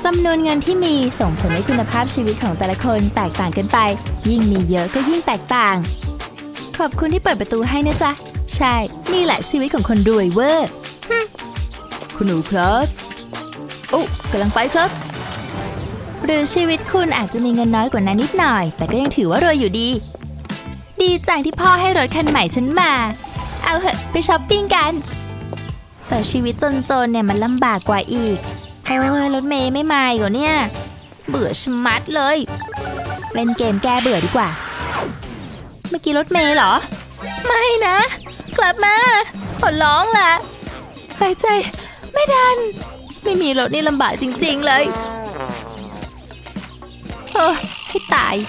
จำนวนเงินที่มีส่งผลให้คุณภาพชีวิตของแต่ละคนแตกต่างกันไปยิ่งมีเยอะก็ยิ่งแตกต่างขอบคุณที่เปิดประตูให้นะจ๊ะใช่นี่แหละชีวิตของคนรวยเวอร์คุณหนูครับโอ้กำลังไปครับหรือชีวิตคุณอาจจะมีเงินน้อยกว่านั้นนิดหน่อยแต่ก็ยังถือว่ารวยอยู่ดีจังที่พ่อให้รถคันใหม่ฉันมาเอาเหอะไปช้อปปิ้งกันแต่ชีวิตจนๆเนี่ยมันลำบากกว่าอีกรถเมย์ไม่มาอีกเหรอเนี่ยเบื่อชะมัดเลยเล่นเกมแก้เบื่อดีกว่าเมื่อกี้รถเมย์เหรอไม่นะกลับมาขอร้องล่ะหายใจไม่ทันไม่มีรถนี่ลำบากจริงๆเลยให้ตาย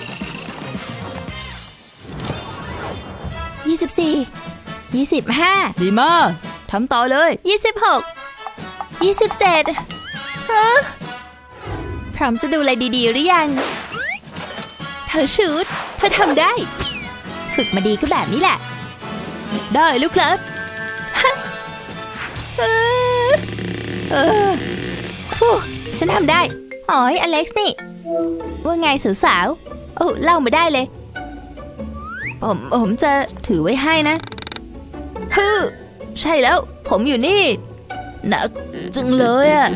24 25ดีมากทำต่อเลย26 27พร้อมจะดูอะไรดีๆหรือยังเธอชุดเธอทำได้ฝึกมาดีก็แบบนี้แหละได้ลูกครับฉันทำได้อ๋อยอเล็กซ์นี่ว่าไงสาวๆเล่ามาได้เลยผมจะถือไว้ให้นะใช่แล้วผมอยู่นี่หนักจังเลยอะ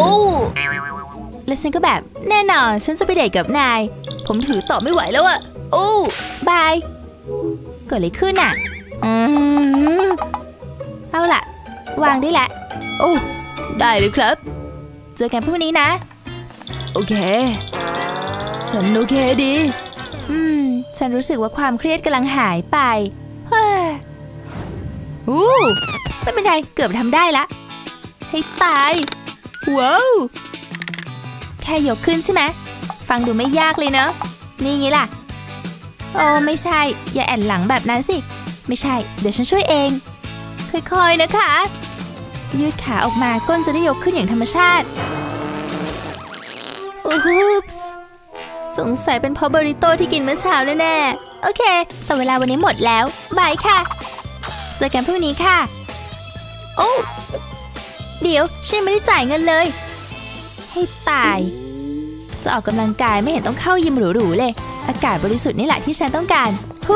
แล้วฉันก็แบบแน่นอนฉันจะไปเดทกับนายผมถือต่อไม่ไหวแล้วอะบายเกิดอะไรขึ้นอะเอาล่ะวางได้ละได้เลยครับเจอกันพรุ่งนี้นะโอเคฉันโอเคดีฉันรู้สึกว่าความเครียดกำลังหายไปไม่เป็นไรเกือบทำได้ละให้ตายว้าวแค่ยกขึ้นใช่ไหมฟังดูไม่ยากเลยเนอะนี่ไงล่ะไม่ใช่อย่าแอนหลังแบบนั้นสิไม่ใช่เดี๋ยวฉันช่วยเองค่อยๆนะคะยืดขาออกมาก้นจะได้ยกขึ้นอย่างธรรมชาติสงสัยเป็นเพราะบริโต้ที่กินเมื่อเช้าแน่ๆโอเคแต่เวลาวันนี้หมดแล้วบายค่ะเจอกันพรุ่งนี้ค่ะเดี๋ยวฉันไม่ได้จ่ายเงินเลยให้ตายจะออกกำลังกายไม่เห็นต้องเข้ายิมหรูๆเลยอากาศบริสุทธิ์นี่แหละที่ฉันต้องการ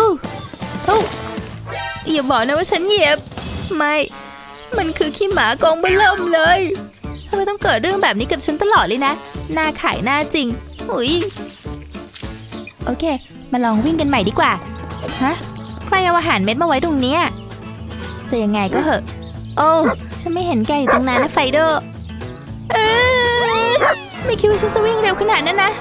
อย่าบอกนะว่าฉันเหยียบไม่มันคือขี้หมากองเบิ่มเลยทำไมต้องเกิดเรื่องแบบนี้กับฉันตลอดเลยนะหน้าขายหน้าจริงโอเคมาลองวิ่งกันใหม่ดีกว่าใครเอาอาหารเม็ดมาไว้ตรงนี้จะยังไงก็เหอะฉันไม่เห็นแกอยู่ตรงนั้นนะไฟโดไม่คิดว่าฉันจะวิ่งเร็วขนาดนั้นนะ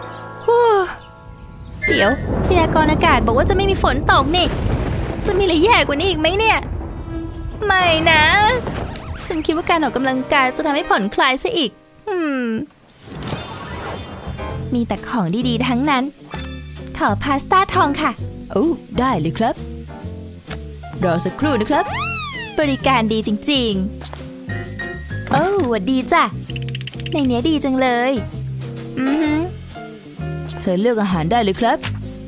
เดี๋ยวพยากรณ์อากาศบอกว่าจะไม่มีฝนตกนี่จะมีอะไรแย่กว่านี้อีกไหมเนี่ยไม่นะฉันคิดว่าการออกกำลังกายจะทำให้ผ่อนคลายซะอีกมีแต่ของดีๆทั้งนั้นขอพาสต้าทองค่ะได้เลยครับรอสักครู่นะครับบริการดีจริงๆหวัดดีจ้ะในเนี้ยดีจังเลยเชิญเลือกอาหารได้เลยครับ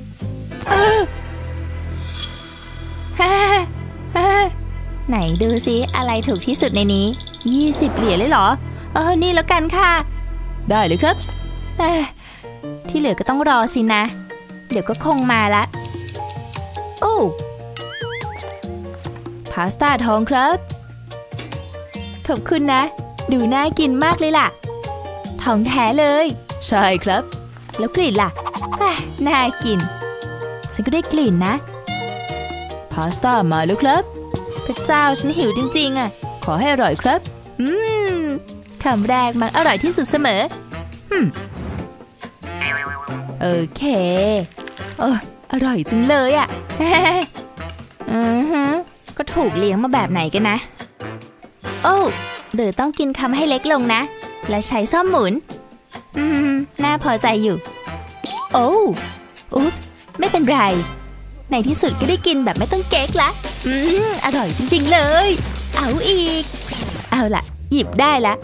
ไหนดูซิอะไรถูกที่สุดในนี้20 เหรียญเลยเหรอนี่แล้วกันค่ะได้เลยครับที่เหลือก็ต้องรอสินะเดี๋ยวก็คงมาละพาสต้าทองครับขอบคุณนะดูน่ากินมากเลยล่ะทองแท้เลยใช่ครับแล้วกลิ่นล่ะน่ากินฉันก็ได้กลิ่นนะพาสต้ามาแล้วครับพระเจ้าฉันหิวจริงๆขอให้อร่อยครับคำแรกมักอร่อยที่สุดเสมอโอเคอร่อยจังเลยก็ถูกเลี้ยงมาแบบไหนกันนะหรือต้องกินคำให้เล็กลงนะและใช้ซ่อมหมุนน่าพอใจอยู่อุ๊บไม่เป็นไรในที่สุดก็ได้กินแบบไม่ต้องเก๊กละอร่อยจริงๆเลยเอาอีกเอาล่ะหยิบได้ละ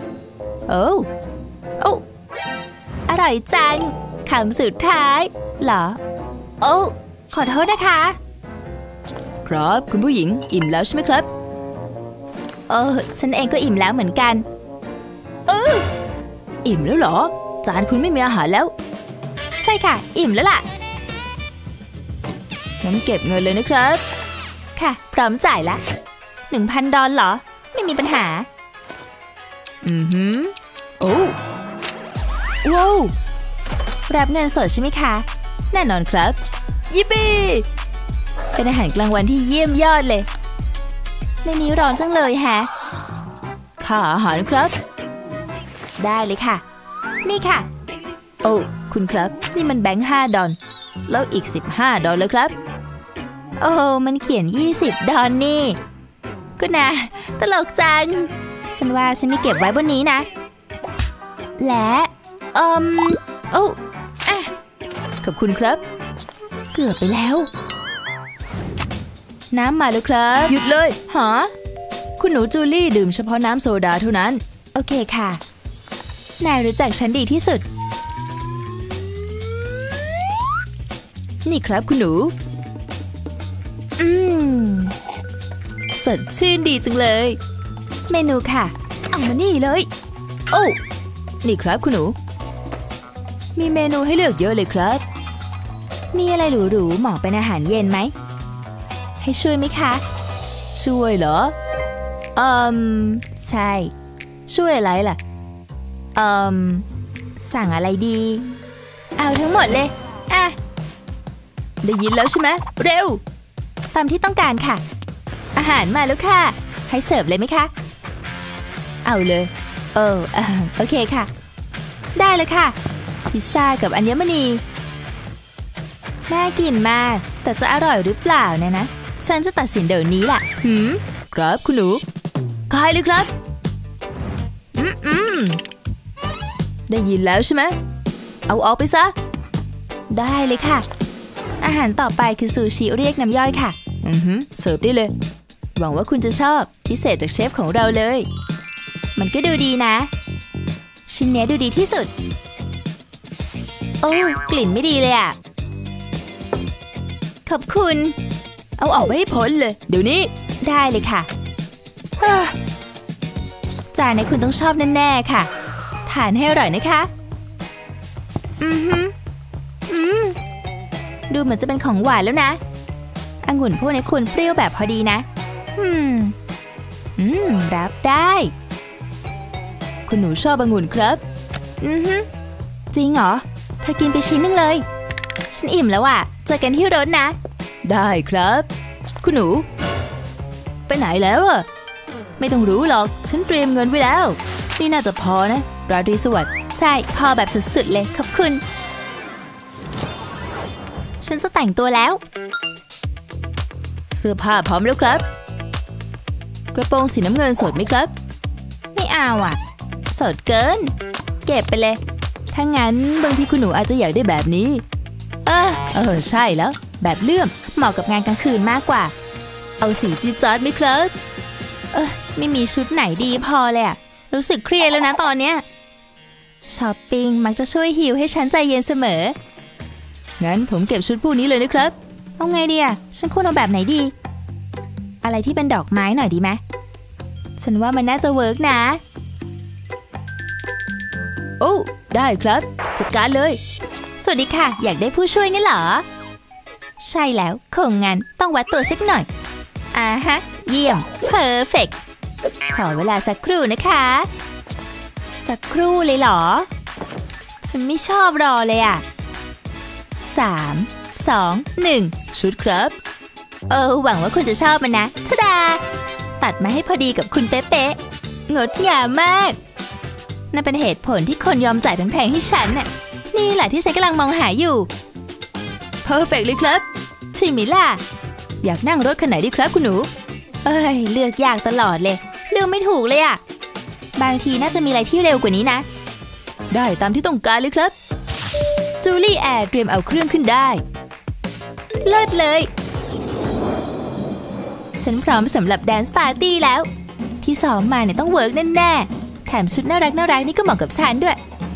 อร่อยจังคำสุดท้ายเหรอขอโทษนะคะครับคุณผู้หญิงอิ่มแล้วใช่ไหมครับฉันเองก็อิ่มแล้วเหมือนกันอิ่มแล้วเหรอจานคุณไม่มีอาหารแล้วใช่ค่ะอิ่มแล้วล่ะงั้นเก็บเงินเลยนะครับค่ะพร้อมจ่ายละ$1,000เหรอไม่มีปัญหาโอ้ว้าวรับเงินสดใช่ไหมคะแน่นอนครับยิปปี้เป็นอาหารกลางวันที่เยี่ยมยอดเลยในนี้ร้อนจังเลยแฮะค่าอาหารครับได้เลยค่ะนี่ค่ะโอ้คุณครับนี่มันแบงค์$5แล้วอีก$15แล้วครับโอ้มันเขียน$20นี่ก็นะตลกจังฉันว่าฉันไม่เก็บไว้บนนี้นะและโอ้อะขอบคุณครับเกือบไปแล้วน้ำมาแล้วครับหยุดเลยหรอคุณหนูจูลี่ดื่มเฉพาะน้ำโซดาเท่านั้นโอเคค่ะนายรู้จักฉันดีที่สุดนี่ครับคุณหนูสดชื่นดีจังเลยเมนูค่ะเอามานี่เลยโอ้นี่ครับคุณหนูมีเมนูให้เลือกเยอะเลยครับมีอะไรหรูๆเหมาะเป็นอาหารเย็นไหมให้ช่วยไหมคะช่วยเหรอใช่ช่วยอะไรล่ะสั่งอะไรดีเอาทั้งหมดเลยอ่ะได้ยินแล้วใช่ไหมเร็วตามที่ต้องการค่ะอาหารมาแล้วค่ะให้เสิร์ฟเลยไหมคะเอาเลยโอเคค่ะได้เลยค่ะพิซซ่ากับอัญมณีน่ากินมากแต่จะอร่อยหรือเปล่าเนี่ยนะฉันจะตัดสินเดี๋ยวนี้แหละครับคุณหนูขายเลยครับได้ยินแล้วใช่ไหมเอาออกไปซะได้เลยค่ะอาหารต่อไปคือซูชิเรียกน้ำย่อยค่ะเสิร์ฟได้เลยหวังว่าคุณจะชอบพิเศษจากเชฟของเราเลยมันก็ดูดีนะชิ้นนี้ดูดีที่สุดโอ้กลิ่นไม่ดีเลยอ่ะขอบคุณเอาออกไปให้พ้นเลยเดี๋ยวนี้ได้เลยค่ะจานนี้คุณต้องชอบแน่ๆค่ะทานให้อร่อยนะคะดูเหมือนจะเป็นของหวานแล้วนะองุ่นพวกนี้คุณเปรี้ยวแบบพอดีนะรับได้คุณหนูชอบองุ่นครับจริงเหรอเธอกินไปชิ้นนึงเลยฉันอิ่มแล้วอ่ะเจอกันที่รถนะได้ครับคุณหนูไปไหนแล้วอ่ะไม่ต้องรู้หรอกฉันเตรียมเงินไว้แล้วนี่น่าจะพอนะราตรีสวัสดิ์ใช่พอแบบสุดๆเลยขอบคุณฉันจะแต่งตัวแล้วเสื้อผ้าพร้อมแล้วครับกระโปรงสีน้ำเงินสดไหมครับไม่เอาอ่ะสดเกินเก็บไปเลยถ้างั้นบางทีคุณหนูอาจจะอยากได้แบบนี้ใช่แล้วแบบเลื่อมเหมาะกับงานกลางคืนมากกว่าเอาสีจี๊ดจ๊าดไหมครับไม่มีชุดไหนดีพอเลยอะรู้สึกเครียดแล้วนะตอนเนี้ยช้อปปิ้งมักจะช่วยฮีลให้ฉันใจเย็นเสมองั้นผมเก็บชุดพวกนี้เลยนะครับเอาไงดีอะฉันควรเอาแบบไหนดีอะไรที่เป็นดอกไม้หน่อยดีไหมฉันว่ามันน่าจะเวิร์กนะโอ้ได้ครับจัดการเลยสวัสดีค่ะอยากได้ผู้ช่วยงั้นเหรอใช่แล้วคงงั้นต้องวัดตัวสักหน่อยฮะเยี่ยมเพอร์เฟกต์ขอเวลาสักครู่นะคะสักครู่เลยเหรอฉันไม่ชอบรอเลยอ่ะ3 2 1ชุดครับหวังว่าคุณจะชอบมันนะทะดาตัดมาให้พอดีกับคุณเป๊ะๆงดงามมากนั่นเป็นเหตุผลที่คนยอมจ่ายแพงๆให้ฉันน่ะนี่แหละที่ฉันกำลังมองหาอยู่เพอร์เฟกต์เลยครับใช่ไหมล่ะอยากนั่งรถคันไหนดีครับคุณหนูเลือกยากตลอดเลยเลือกไม่ถูกเลยอ่ะบางทีน่าจะมีอะไรที่เร็วกว่านี้นะได้ตามที่ต้องการเลยครับจูลี่แอร์เตรียมเอาเครื่องขึ้นได้เลิศเลยฉันพร้อมสำหรับแดนซ์ปาร์ตี้แล้วที่ซ้อมมาเนี่ยต้องเวิร์กแน่ๆแถมชุดน่ารักนี่ก็เหมาะกับฉันด้วย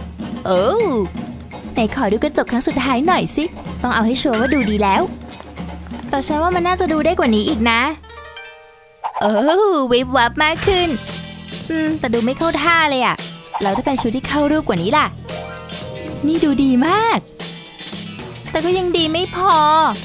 ไหนขอดูกระจกครั้งสุดท้ายหน่อยสิต้องเอาให้ชัวร์ว่าดูดีแล้วแต่ฉันว่ามันน่าจะดูได้กว่านี้อีกนะวิบวับมากขึ้นแต่ดูไม่เข้าท่าเลยอ่ะแล้วถ้าเป็นชุดที่เข้ารูปกว่านี้ล่ะนี่ดูดีมากแต่ก็ยังดีไม่พอ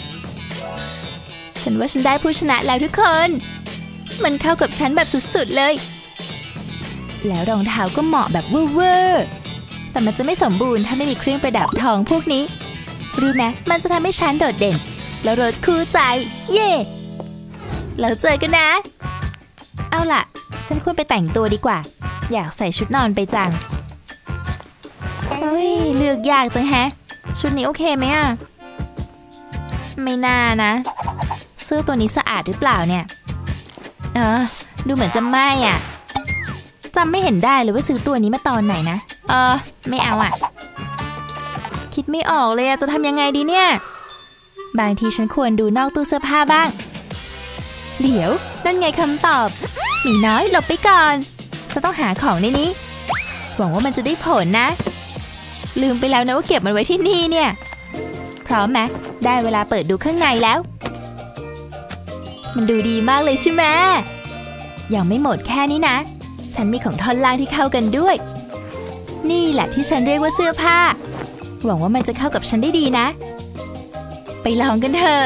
ฉันว่าฉันได้ผู้ชนะแล้วทุกคนมันเข้ากับฉันแบบสุดๆเลยแล้วรองเท้าก็เหมาะแบบเวอร์ๆแต่มันจะไม่สมบูรณ์ถ้าไม่มีเครื่องประดับทองพวกนี้รู้ไหมมันจะทำให้ฉันโดดเด่นแล้วรถคู่ใจเย่แล้วเจอกันนะเอาล่ะฉันควรไปแต่งตัวดีกว่าอยากใส่ชุดนอนไปจังเฮ้ยเลือกยากจังแฮะชุดนี้โอเคไหมอ่ะไม่น่านะเสื้อตัวนี้สะอาดหรือเปล่าเนี่ยดูเหมือนจะไม่อ่ะจำไม่เห็นได้เลยว่าซื้อตัวนี้มาตอนไหนนะไม่เอาอ่ะคิดไม่ออกเลยจะทำยังไงดีเนี่ยบางทีฉันควรดูนอกตู้เสื้อผ้าบ้างเดี๋ยวนั่นไงคำตอบหมีน้อยหลบไปก่อนจะต้องหาของในนี้หวังว่ามันจะได้ผลนะลืมไปแล้วนะว่าเก็บมันไว้ที่นี่เนี่ยพร้อมไหมได้เวลาเปิดดูข้างในแล้วมันดูดีมากเลยใช่ไหมยังไม่หมดแค่นี้นะฉันมีของท่อนล่างที่เข้ากันด้วยนี่แหละที่ฉันเรียกว่าเสื้อผ้าหวังว่ามันจะเข้ากับฉันได้ดีนะไปลองกันเถอะ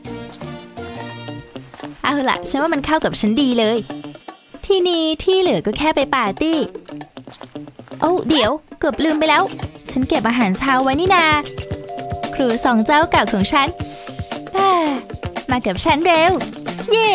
เอาล่ะฉันว่ามันเข้ากับฉันดีเลยที่นี่ที่เหลือก็แค่ไปปาร์ตี้โอ้เดี๋ยวเกือบลืมไปแล้วฉันเก็บอาหารเช้าไว้นี่นาครูสองเจ้าเก่าของฉันมากับฉันเร็วเย่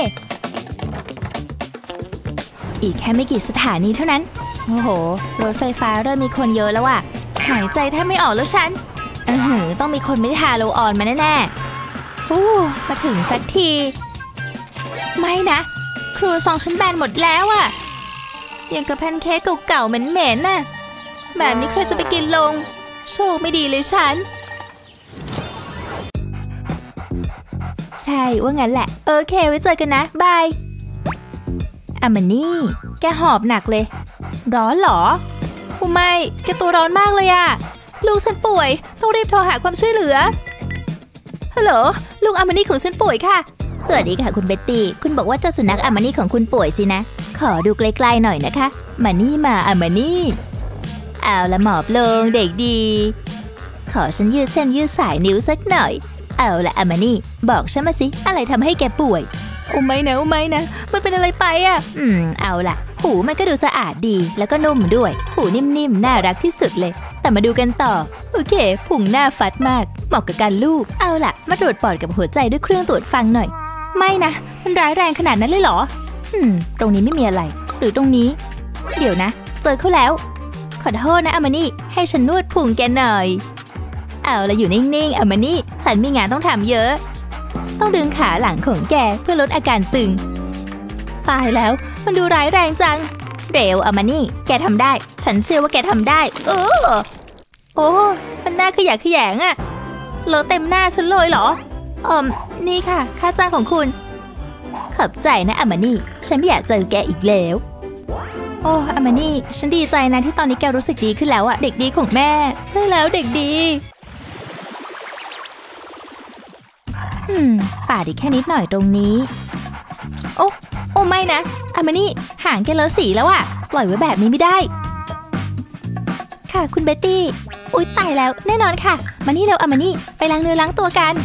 อีกแค่ไม่กี่สถานีเท่านั้นโอ้โหรถไฟฟ้าเริ่มมีคนเยอะแล้วอ่ะหายใจแทบไม่ออกแล้วฉันต้องมีคนไม่ได้ทาโลออนมาแน่ๆมาถึงสักทีไม่นะครัวซองฉันแบนหมดแล้วอ่ะยังกับแพนเค้กเก่าๆเหม็นๆน่ะแบบนี้ใครจะไปกินลงโชคไม่ดีเลยฉันใช่ว่างั้นแหละโอเคไว้เจอกันนะบายมานี่แกหอบหนักเลยร้อนเหรอไม่แกตัวร้อนมากเลยอะลูกฉันป่วยต้องรีบโทรหาความช่วยเหลือฮัลโหลลูกอามานี่ของฉันป่วยค่ะสวัสดีค่ะคุณเบ็ตตี้คุณบอกว่าเจ้าสุนัขอามานี่ของคุณป่วยสินะขอดูใกล้ๆหน่อยนะคะมานี่มาอามานี่เอาละหมอบลงเด็กดีขอฉันยืดเส้นยืดสายนิ้วสักหน่อยเอาละอามานี่บอกฉันมาสิอะไรทำให้แกป่วยไม่นะมันเป็นอะไรไปอ่ะเอาล่ะหูมันก็ดูสะอาดดีแล้วก็นุ่มด้วยหูนิ่มๆน่ารักที่สุดเลยแต่มาดูกันต่อโอเคพุงหน้าฟัดมากเหมาะกับการลูบเอาล่ะมาตรวจปอดกับหัวใจด้วยเครื่องตรวจฟังหน่อยไม่นะมันร้ายแรงขนาดนั้นเลยเหรอตรงนี้ไม่มีอะไรหรือตรงนี้เดี๋ยวนะเจอเขาแล้วขอโทษนะอามานี่ให้ฉันนวดพุงแกหน่อยเอาล่ะอยู่นิ่งๆอามานี่ฉันมีงานต้องทำเยอะต้องดึงขาหลังของแกเพื่อลดอาการตึงตายแล้วมันดูร้ายแรงจังเร็วอามานี่แกทำได้ฉันเชื่อว่าแกทำได้โอ้มันน่าขยะแขยงอะเลอะเต็มหน้าฉันเลยเหรอนี่ค่ะค่าจ้างของคุณขอบใจนะอามานี่ฉันไม่อยากเจอแกอีกแล้วโอ้อามานี่ฉันดีใจนะที่ตอนนี้แกรู้สึกดีขึ้นแล้วอะเด็กดีของแม่ใช่แล้วเด็กดีป่าดีแค่นิดหน่อยตรงนี้โอ้ไม่นะอามานี่หางแกเลอะสีแล้วอะปล่อยไว้แบบนี้ไม่ได้ค่ะคุณเบ็ตตี้อุ๊ยตายแล้วแน่นอนค่ะมานี่เร็วอามานี่ไปล้างเนื้อล้างตัวกัน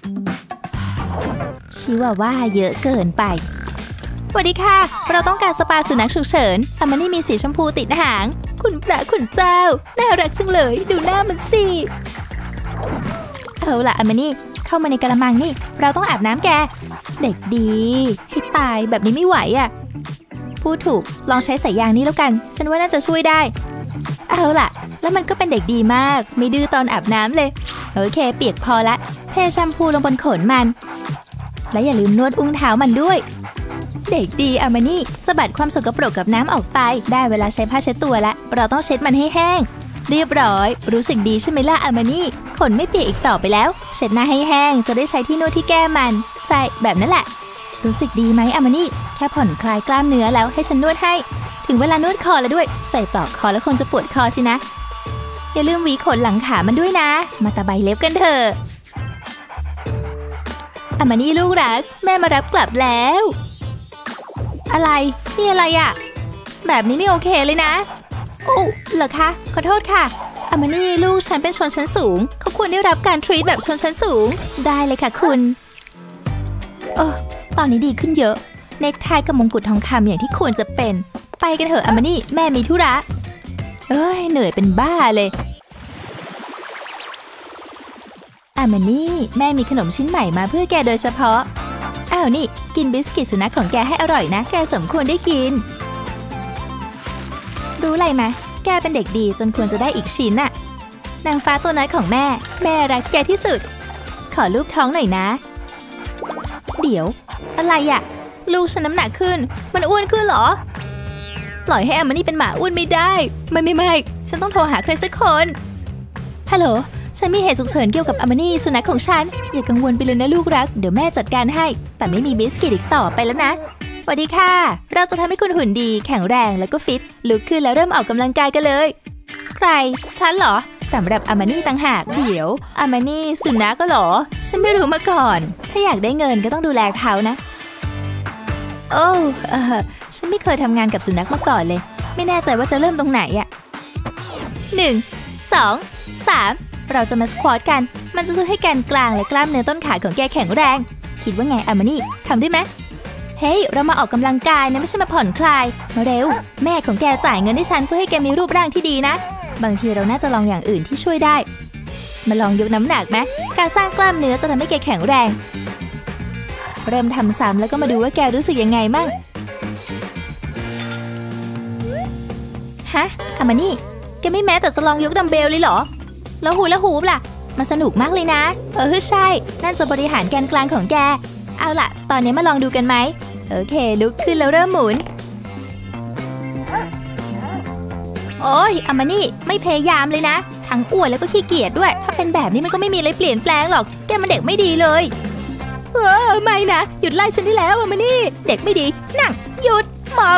ชิวาว่าเยอะเกินไปสวัสดีค่ะเราต้องการสปาสุนัขฉุกเฉินอามานี่มีสีชมพูติดหางคุณพระคุณเจ้าน่ารักจังเลยดูหน้ามันสิเอาล่ะอามานี่เข้ามาในกระมังนี่เราต้องอาบน้ำแกเด็กดีให้ตายแบบนี้ไม่ไหวอ่ะพูดถูกลองใช้สายยางนี้แล้วกันฉันว่าน่าจะช่วยได้เอาล่ะแล้วมันก็เป็นเด็กดีมากไม่ดื้อตอนอาบน้ำเลยโอเคเปียกพอละเทแชมพูลงบนขนมันและอย่าลืมนวดอุ้งเท้ามันด้วยเด็กดีอามานี่สะบัดความสกปรกกับน้ำออกไปได้เวลาใช้ผ้าเช็ดตัวละเราต้องเช็ดมันให้แห้งเรียบร้อยรู้สึกดีใช่ไหมล่ะอามานี่ขนไม่เปียกอีกต่อไปแล้วเช็ดหน้าให้แห้งจะได้ใช้ที่นวดที่แก้มันใช่แบบนั้นแหละรู้สึกดีไหมอามานี่แค่ผ่อนคลายกล้ามเนื้อแล้วให้ฉันนวดให้ถึงเวลานวดคอแล้วด้วยใส่ปลอกคอแล้วคงจะปวดคอสินะอย่าลืมหวีขนหลังขามันด้วยนะมาตะไบเล็บกันเถอะอามานี่ลูกรักแม่มารับกลับแล้วอะไรนี่อะไรอะแบบนี้ไม่โอเคเลยนะโอ้เหรอคะขอโทษค่ะอามานี่ลูกฉันเป็นชนชั้นสูงเขาควรได้รับการทรีตแบบชนชั้นสูงได้เลยค่ะคุณตอนนี้ดีขึ้นเยอะเนคไทกับมงกุฎทองคำอย่างที่ควรจะเป็นไปกันเถอะอามานี่แม่มีธุระเหนื่อยเป็นบ้าเลยอามานี่แม่มีขนมชิ้นใหม่มาเพื่อแกโดยเฉพาะอ้าวนี่กินบิสกิตสุนัขของแกให้อร่อยนะแกสมควรได้กินรู้อะไรไหมแกเป็นเด็กดีจนควรจะได้อีกชิ้นน่ะนางฟ้าตัวน้อยของแม่รักแกที่สุดขอลูบท้องหน่อยนะเดี๋ยวอะไรอะลูกฉันน้ำหนักขึ้นมันอ้วนขึ้นเหรอปล่อยให้อามานี่เป็นหมาอ้วนไม่ได้ไม่ฉันต้องโทรหาใครสักคนฮัลโหลฉันมีเหตุฉุกเฉินเกี่ยวกับอามานี่สุนัขของฉันอย่ากังวลไปเลยนะลูกรักเดี๋ยวแม่จัดการให้แต่ไม่มีบิสกิตอีกต่อไปแล้วนะสวัสดีค่ะเราจะทำให้คุณหุ่นดีแข็งแรงแล้วก็ฟิตลุกขึ้นแล้วเริ่มออกกำลังกายกันเลยใครฉันเหรอสำหรับอามานี่ต่างหากเดี๋ยวอามานี่สุนัขก็เหรอฉันไม่รู้มาก่อนถ้าอยากได้เงินก็ต้องดูแลเขานะโอ้ฉันไม่เคยทำงานกับสุนัขมาก่อนเลยไม่แน่ใจว่าจะเริ่มตรงไหนอ่ะ1 2 3เราจะมาสควอตกันมันจะช่วยให้แกนกลางและกล้ามเนื้อต้นขาของแกแข็งแรงคิดว่าไงอามานี่ทำได้ไหมเฮ้ยเรามาออกกำลังกายนะไม่ใช่มาผ่อนคลายมาเร็วแม่ของแกจ่ายเงินให้ฉันเพื่อให้แกมีรูปร่างที่ดีนะบางทีเราน่าจะลองอย่างอื่นที่ช่วยได้มาลองยกน้ำหนักไหมการสร้างกล้ามเนื้อจะทำให้แกแข็งแรงเริ่มทำซ้ำแล้วก็มาดูว่าแกรู้สึกยังไงมั่งฮะอามานี่แกไม่แม้แต่จะลองยกดัมเบลเลยเหรอแล้วฮูปล่ะมันสนุกมากเลยนะใช่นั่นจะบริหารแกนกลางของแกเอาล่ะตอนนี้มาลองดูกันไหมโอเคลุกขึ้นแล้วเริ่มหมุนโอ้ยอามานี่ไม่พยายามเลยนะทั้งอ้วนแล้วก็ขี้เกียจด้วยถ้าเป็นแบบนี้มันก็ไม่มีอะไรเปลี่ยนแปลงหรอกแกมันเด็กไม่ดีเลยไม่นะหยุดไล่ฉันได้แล้วอามานี่เด็กไม่ดีนั่งหยุดหมอบ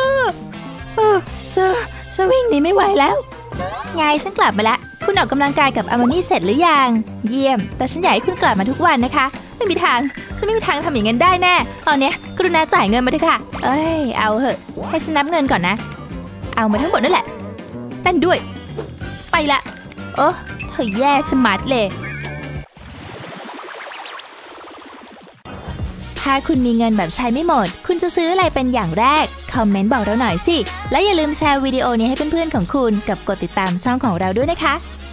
จะวิ่งหนีไม่ไหวแล้วไงฉันกลับมาแล้วคุณออกกำลังกายกับอามานี่เสร็จหรือยังเยี่ยมแต่ฉันอยากให้คุณกลับมาทุกวันนะคะไม่มีทางฉันไม่มีทางทำอย่างนั้นได้แน่ตอนนี้กรุณาจ่ายเงินมาเถอะค่ะเอาเหอะให้ฉันนับเงินก่อนนะเอามาทั้งหมดนั่นแหละนั่นด้วยไปละเธอแย่สมาร์ทเลยถ้าคุณมีเงินแบบใช้ไม่หมดคุณจะซื้ออะไรเป็นอย่างแรกคอมเมนต์บอกเราหน่อยสิและอย่าลืมแชร์วิดีโอนี้ให้เพื่อนๆของคุณกับกดติดตามช่องของเราด้วยนะคะ